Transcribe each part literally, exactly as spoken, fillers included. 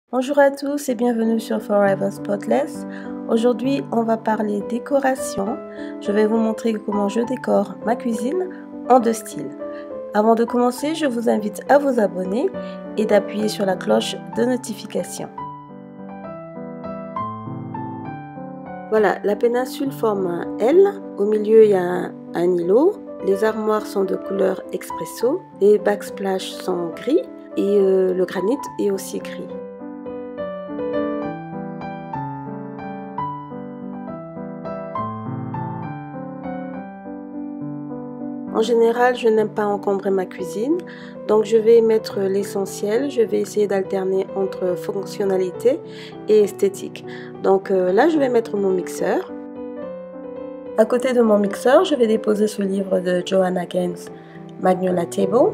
Bonjour à tous et bienvenue sur Forever Spotless. Aujourd'hui, on va parler décoration. Je vais vous montrer comment je décore ma cuisine en deux styles. Avant de commencer, je vous invite à vous abonner et d'appuyer sur la cloche de notification. Voilà, la péninsule forme un L. Au milieu, il y a un, un îlot. Les armoires sont de couleur expresso. Les backsplash sont gris et euh, le granit est aussi gris. En général, je n'aime pas encombrer ma cuisine, donc je vais mettre l'essentiel. Je vais essayer d'alterner entre fonctionnalité et esthétique. Donc euh, là, je vais mettre mon mixeur. À côté de mon mixeur, je vais déposer ce livre de Joanna Gaines, Magnolia Table.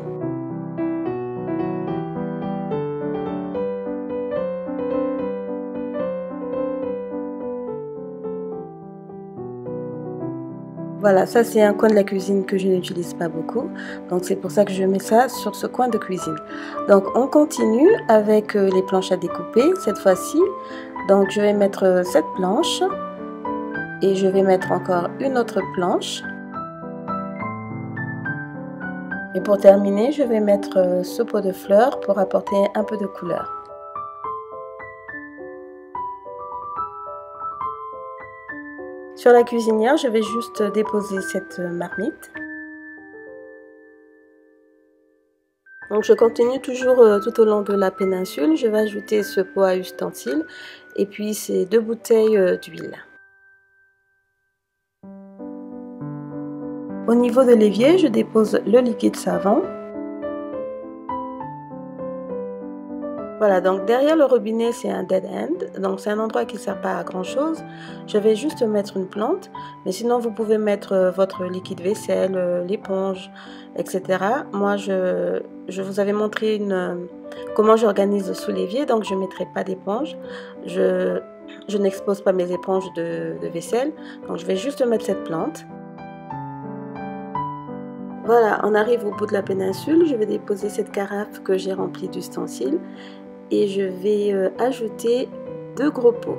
Voilà, ça c'est un coin de la cuisine que je n'utilise pas beaucoup, donc c'est pour ça que je mets ça sur ce coin de cuisine. Donc on continue avec les planches à découper cette fois-ci. Donc je vais mettre cette planche et je vais mettre encore une autre planche. Et pour terminer, je vais mettre ce pot de fleurs pour apporter un peu de couleur. Sur la cuisinière, je vais juste déposer cette marmite. Donc je continue toujours tout au long de la péninsule. Je vais ajouter ce pot à ustensiles et puis ces deux bouteilles d'huile. Au niveau de l'évier, je dépose le liquide savon. Voilà, donc derrière le robinet, c'est un dead end, donc c'est un endroit qui ne sert pas à grand chose. Je vais juste mettre une plante, mais sinon vous pouvez mettre votre liquide vaisselle, l'éponge, et cetera. Moi, je, je vous avais montré une, comment j'organise sous l'évier, donc je ne mettrai pas d'éponge. Je, je n'expose pas mes éponges de, de vaisselle, donc je vais juste mettre cette plante. Voilà, on arrive au bout de la péninsule. Je vais déposer cette carafe que j'ai remplie d'ustensiles. Et je vais euh, ajouter deux gros pots.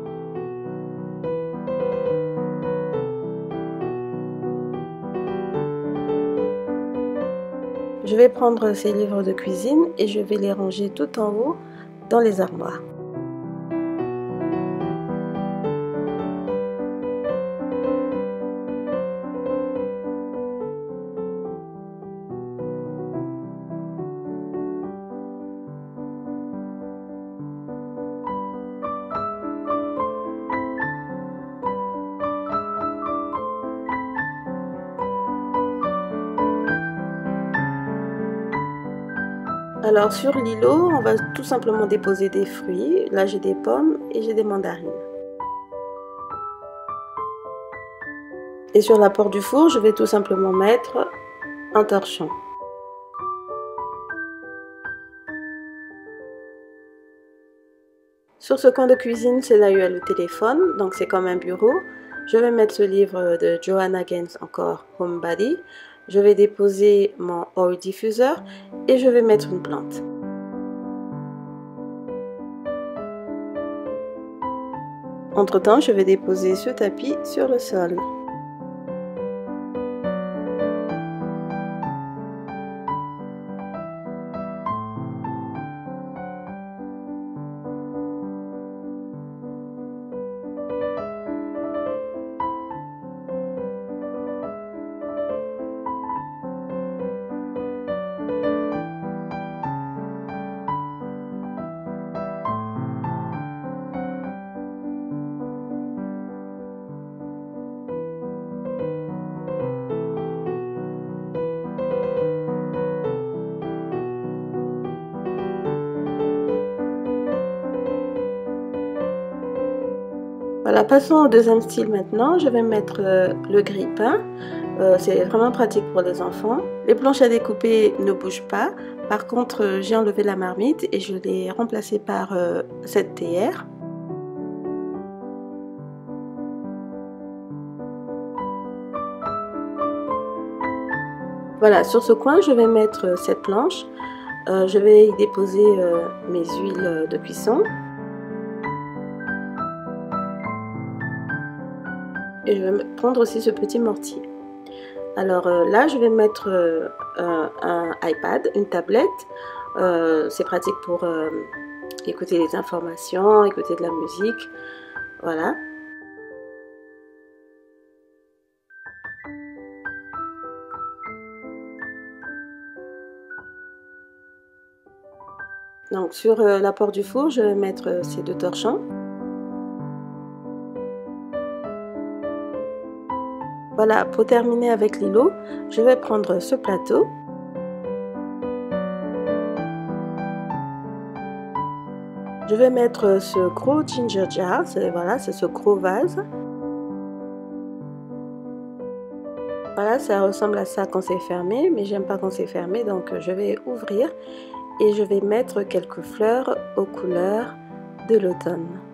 Je vais prendre ces livres de cuisine et je vais les ranger tout en haut dans les armoires. Alors sur l'îlot, on va tout simplement déposer des fruits. Là j'ai des pommes et j'ai des mandarines. Et sur la porte du four, je vais tout simplement mettre un torchon. Sur ce coin de cuisine, c'est là où il y a le téléphone, donc c'est comme un bureau. Je vais mettre ce livre de Joanna Gaines, encore Homebody. Je vais déposer mon oil diffuser et je vais mettre une plante. Entre-temps, je vais déposer ce tapis sur le sol. Voilà, passons au deuxième style maintenant. Je vais mettre euh, le grille-pain. Euh, c'est vraiment pratique pour les enfants. Les planches à découper ne bougent pas. Par contre, euh, j'ai enlevé la marmite et je l'ai remplacée par euh, cette théière. Voilà, sur ce coin, je vais mettre cette planche. Euh, je vais y déposer euh, mes huiles de cuisson. Et je vais prendre aussi ce petit mortier. Alors euh, là, je vais mettre euh, un, un iPad, une tablette. Euh, c'est pratique pour euh, écouter les informations, écouter de la musique. Voilà. Donc sur euh, la porte du four, je vais mettre euh, ces deux torchons. Voilà, pour terminer avec l'îlot, je vais prendre ce plateau. Je vais mettre ce gros ginger jar, voilà, c'est ce gros vase. Voilà, ça ressemble à ça quand c'est fermé, mais j'aime pas quand c'est fermé, donc je vais ouvrir et je vais mettre quelques fleurs aux couleurs de l'automne.